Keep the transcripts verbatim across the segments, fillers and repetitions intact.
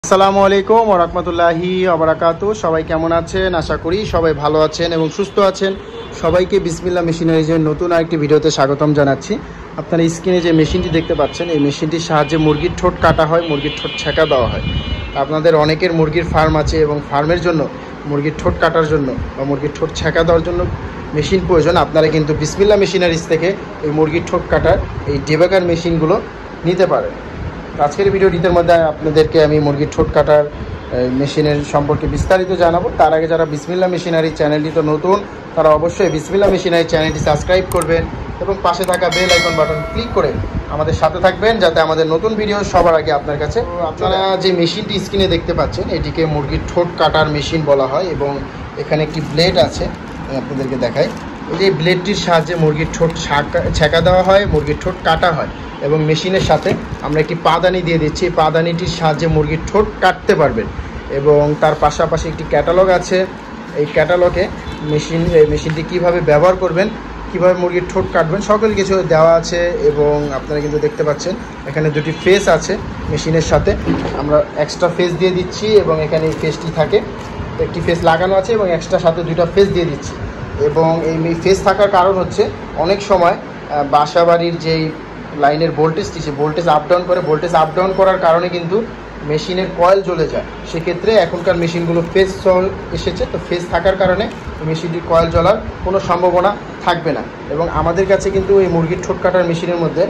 আসসালামু আলাইকুম ওয়া রাহমাতুল্লাহি ওয়া বারাকাতুহু। সবাই কেমন আছেন? আশা করি সবাই ভালো আছেন এবং সুস্থ আছেন। সবাইকে বিসমিল্লাহ মেশিনারিজের নতুন আরেকটি ভিডিওতে স্বাগতম জানাচ্ছি। আপনারা স্ক্রিনে যে মেশিনটি দেখতে পাচ্ছেন, এই মেশিনটির সাহায্যে মুরগির ঠোঁট কাটা হয়, মুরগির ঠোঁট ছেঁকা দেওয়া হয়। আপনাদের অনেকের মুরগির ফার্ম আছে এবং ফার্মের জন্য মুরগির ঠোঁট কাটার জন্য বা মুরগির ঠোঁট ছেঁকা দেওয়ার জন্য মেশিন প্রয়োজন। আপনারা কিন্তু বিসমিল্লাহ মেশিনারিজ থেকে এই মুরগির ঠোঁট কাটার এই ডেবাকার মেশিনগুলো নিতে পারেন। আজকের ভিডিওটির মধ্যে আপনাদেরকে আমি মুরগির ঠোঁট কাটার মেশিনের সম্পর্কে বিস্তারিত জানাবো। তার আগে যারা বিসমিল্লাহ মেশিনারি চ্যানেলটি তো নতুন, তারা অবশ্যই বিসমিল্লাহ মেশিনারি চ্যানেলটি সাবস্ক্রাইব করবেন এবং পাশে থাকা বেল আইকন বাটন ক্লিক করে আমাদের সাথে থাকবেন, যাতে আমাদের নতুন ভিডিও সবার আগে আপনার কাছে। আপনারা যে মেশিনটি স্ক্রিনে দেখতে পাচ্ছেন, এটিকে মুরগির ঠোঁট কাটার মেশিন বলা হয় এবং এখানে একটি ব্লেড আছে, আপনাদেরকে দেখাই। এই যে ব্লেডটির সাহায্যে মুরগির ঠোঁট ছেঁকা দেওয়া হয়, মুরগির ঠোঁট কাটা হয় এবং মেশিনের সাথে আমরা একটি পাদানি দিয়ে দিচ্ছি। এই পাদানিটির সাহায্যে মুরগির ঠোঁট কাটতে পারবেন এবং তার পাশাপাশি একটি ক্যাটালগ আছে। এই ক্যাটালগে মেশিন মেশিনটি কীভাবে ব্যবহার করবেন, কীভাবে মুরগির ঠোঁট কাটবেন, সকল কিছু দেওয়া আছে এবং আপনারা কিন্তু দেখতে পাচ্ছেন এখানে দুটি ফেস আছে। মেশিনের সাথে আমরা এক্সট্রা ফেস দিয়ে দিচ্ছি এবং এখানে এই ফেসটি থাকে, একটি ফেস লাগানো আছে এবং এক্সট্রা সাথে দুইটা ফেস দিয়ে দিচ্ছি। এবং এই ফেস থাকার কারণ হচ্ছে অনেক সময় বাসা বাড়ির যেই লাইনের ভোল্টেজটি, সে ভোল্টেজ আপ ডাউন করে, ভোল্টেজ আপ ডাউন করার কারণে কিন্তু মেশিনের কয়েল জ্বলে যায়। সেক্ষেত্রে এখনকার মেশিনগুলো ফেস এসেছে, তো ফেস থাকার কারণে মেশিনটির কয়েল জ্বলার কোনো সম্ভাবনা থাকবে না। এবং আমাদের কাছে কিন্তু এই মুরগির ঠোঁট কাটার মেশিনের মধ্যে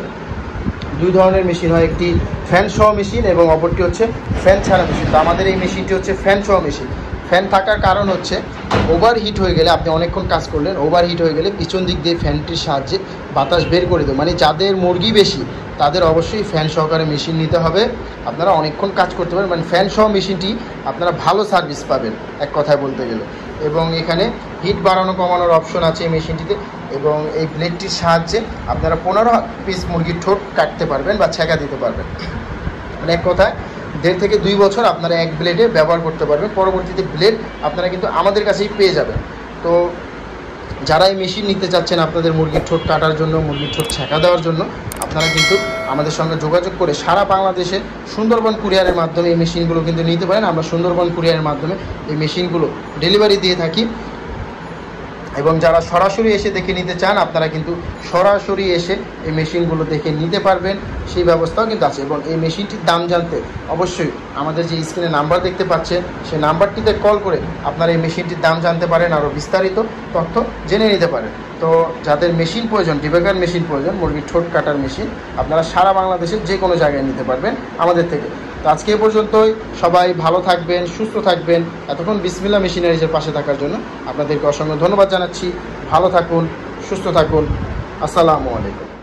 দুই ধরনের মেশিন হয়, একটি ফ্যান সহ মেশিন এবং অপরটি হচ্ছে ফ্যান ছাড়া মেশিন। তো আমাদের এই মেশিনটি হচ্ছে ফ্যান সহ মেশিন। ফ্যান থাকার কারণ হচ্ছে ওভার হিট হয়ে গেলে, আপনি অনেকক্ষণ কাজ করলেন, ওভার হিট হয়ে গেলে পিছন দিক দিয়ে ফ্যানটির সাহায্যে বাতাস বের করে দেবে। মানে যাদের মুরগি বেশি তাদের অবশ্যই ফ্যান সহকারে মেশিন নিতে হবে, আপনারা অনেকক্ষণ কাজ করতে পারেন। মানে ফ্যান সহ মেশিনটি আপনারা ভালো সার্ভিস পাবেন এক কথায় বলতে গেলে। এবং এখানে হিট বাড়ানো কমানোর অপশন আছে এই মেশিনটিতে এবং এই ব্লেডটির সাহায্যে আপনারা পনেরো পিস মুরগির ঠোঁট কাটতে পারবেন বা ছেঁকা দিতে পারবেন। মানে এক কথায় দেড় থেকে দুই বছর আপনারা এক ব্লেডে ব্যবহার করতে পারবেন। পরবর্তীতে ব্লেড আপনারা কিন্তু আমাদের কাছেই পেয়ে যাবেন। তো যারা এই মেশিন নিতে চাচ্ছেন আপনাদের মুরগির ঠোঁট কাটার জন্য, মুরগির ঠোঁট ছেঁকা দেওয়ার জন্য, আপনারা কিন্তু আমাদের সঙ্গে যোগাযোগ করে সারা বাংলাদেশে সুন্দরবন কুরিয়ারের মাধ্যমে এই মেশিনগুলো কিন্তু নিতে পারেন। আমরা সুন্দরবন কুরিয়ারের মাধ্যমে এই মেশিনগুলো ডেলিভারি দিয়ে থাকি এবং যারা সরাসরি এসে দেখে নিতে চান, আপনারা কিন্তু সরাসরি এসে এই মেশিনগুলো দেখে নিতে পারবেন, সেই ব্যবস্থাও কিন্তু আছে। এবং এই মেশিনটির দাম জানতে অবশ্যই আমাদের যে স্ক্রিনে নাম্বার দেখতে পাচ্ছেন, সেই নাম্বারটিতে কল করে আপনারা এই মেশিনটির দাম জানতে পারেন, আরও বিস্তারিত তথ্য জেনে নিতে পারেন। তো যাদের মেশিন প্রয়োজন, ডেবাকার মেশিন প্রয়োজন, মুরগির ঠোঁট কাটার মেশিন, আপনারা সারা বাংলাদেশের যে কোনো জায়গায় নিতে পারবেন আমাদের থেকে। তো আজকে এ পর্যন্তই। সবাই ভালো থাকবেন, সুস্থ থাকবেন। এতক্ষণ বিসমিল্লাহ মেশিনারিজের পাশে থাকার জন্য আপনাদেরকে অসংখ্য ধন্যবাদ জানাচ্ছি। ভালো থাকুন, সুস্থ থাকুন। আসসালামু আলাইকুম।